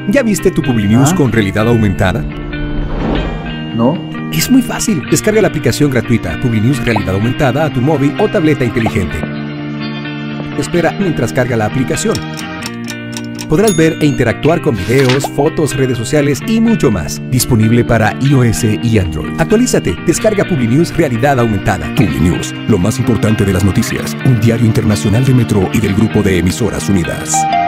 ¿Ya viste tu Publinews con realidad aumentada? No. Es muy fácil. Descarga la aplicación gratuita Publinews Realidad Aumentada a tu móvil o tableta inteligente. Espera mientras carga la aplicación. Podrás ver e interactuar con videos, fotos, redes sociales y mucho más. Disponible para iOS y Android. Actualízate. Descarga Publinews Realidad Aumentada. Publinews, lo más importante de las noticias. Un diario internacional de Metro y del Grupo de Emisoras Unidas.